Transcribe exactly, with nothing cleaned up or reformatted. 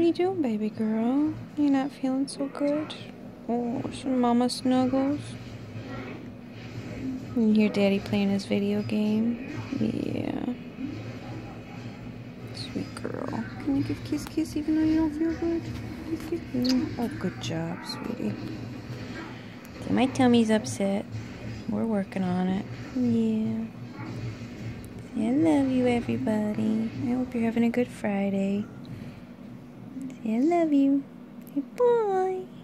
you doing, baby girl? You not feeling so good? Oh, some mama snuggles. You hear Daddy playing his video game? Yeah. Sweet girl. Can you give kiss kiss even though you don't feel good? Kiss kiss. Oh, good job, sweetie. Okay, my tummy's upset. We're working on it. Yeah. Say I love you, everybody. I hope you're having a good Friday. Say I love you. Say bye.